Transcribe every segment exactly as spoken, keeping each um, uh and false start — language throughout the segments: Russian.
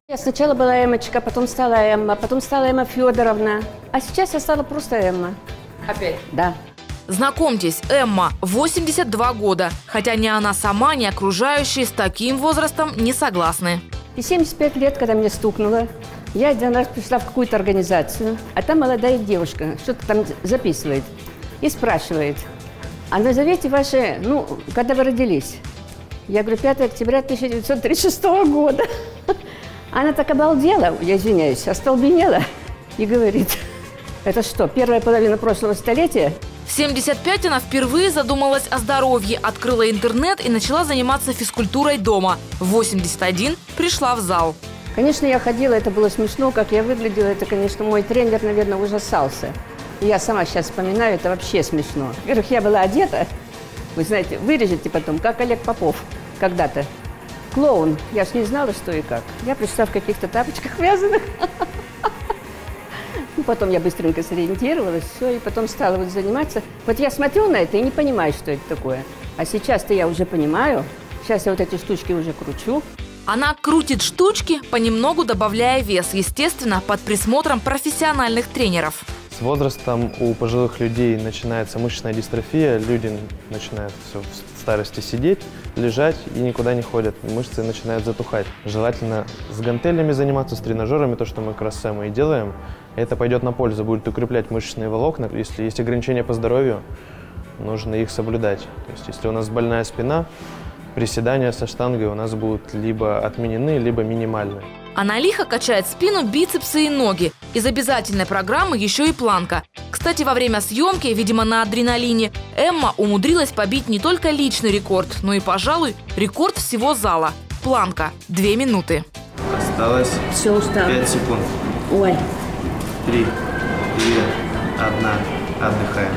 Я сначала была Эммочка, потом стала Эмма, потом стала Эмма Федоровна, а сейчас я стала просто Эмма. Опять? Да. Знакомьтесь, Эмма, восемьдесят два года, хотя ни она сама, ни окружающие с таким возрастом не согласны. И семьдесят пять лет, когда мне стукнуло, я один раз пришла в какую-то организацию, а там молодая девушка что-то там записывает и спрашивает: а назовите ваши, ну, когда вы родились? Я говорю, пятое октября тысяча девятьсот тридцать шестого года. Она так обалдела, я извиняюсь, остолбенела и говорит: это что, первая половина прошлого столетия? В семьдесят пять она впервые задумалась о здоровье, открыла интернет и начала заниматься физкультурой дома. В восемьдесят один пришла в зал. Конечно, я ходила, это было смешно, как я выглядела, это, конечно, мой тренер, наверное, ужасался. И я сама сейчас вспоминаю, это вообще смешно. Во-первых, я была одета, вы знаете, вырежете потом, как Олег Попов когда-то. Клоун, я ж не знала, что и как. Я пришла в каких-то тапочках вязаных. Ну, потом я быстренько сориентировалась, все, и потом стала вот заниматься. Вот я смотрю на это и не понимаю, что это такое. А сейчас-то я уже понимаю. Сейчас я вот эти штучки уже кручу. Она крутит штучки, понемногу добавляя вес, естественно, под присмотром профессиональных тренеров. С возрастом у пожилых людей начинается мышечная дистрофия, люди начинают все в старости сидеть, лежать и никуда не ходят, мышцы начинают затухать. Желательно с гантелями заниматься, с тренажерами, то, что мы как раз с Эммой и делаем. Это пойдет на пользу, будет укреплять мышечные волокна. Если есть ограничения по здоровью, нужно их соблюдать. То есть, если у нас больная спина, приседания со штангой у нас будут либо отменены, либо минимальны. Она лихо качает спину, бицепсы и ноги. Из обязательной программы еще и планка. Кстати, во время съемки, видимо, на адреналине, Эмма умудрилась побить не только личный рекорд, но и, пожалуй, рекорд всего зала. Планка. Две минуты. Осталось Все, устала. пять секунд. Ой. Три, две, одна. Отдыхаем.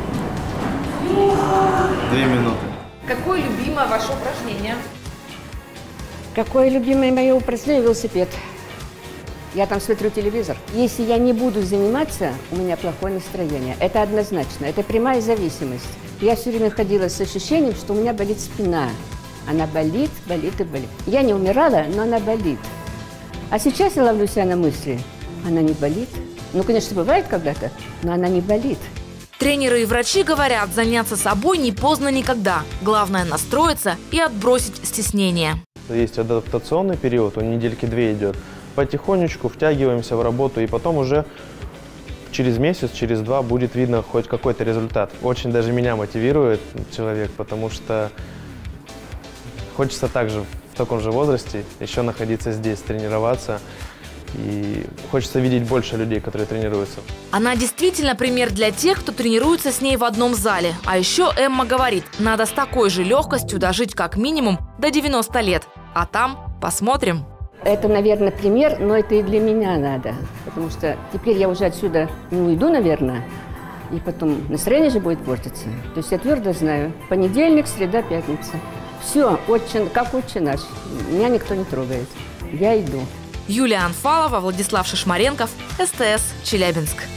Две минуты. Какое любимое ваше упражнение? Какое любимое мое упражнение? Велосипед. Я там смотрю телевизор. Если я не буду заниматься, у меня плохое настроение. Это однозначно. Это прямая зависимость. Я все время ходила с ощущением, что у меня болит спина. Она болит, болит и болит. Я не умирала, но она болит. А сейчас я ловлю себя на мысли. Она не болит. Ну, конечно, бывает когда-то, но она не болит. Тренеры и врачи говорят, заняться собой не поздно никогда. Главное настроиться и отбросить стеснение. Есть адаптационный период, он недельки две идет. Потихонечку втягиваемся в работу, и потом уже через месяц, через два будет видно хоть какой-то результат. Очень даже меня мотивирует человек, потому что хочется также в таком же возрасте еще находиться здесь, тренироваться. И хочется видеть больше людей, которые тренируются. Она действительно пример для тех, кто тренируется с ней в одном зале. А еще Эмма говорит, надо с такой же легкостью дожить как минимум до девяноста лет. А там посмотрим. Это, наверное, пример, но это и для меня надо. Потому что теперь я уже отсюда не уйду, наверное, и потом настроение же будет портиться. То есть я твердо знаю, понедельник, среда, пятница. Все, отче, как отче наш. Меня никто не трогает. Я иду. Юлия Анфалова, Владислав Шишмаренков, СТС, Челябинск.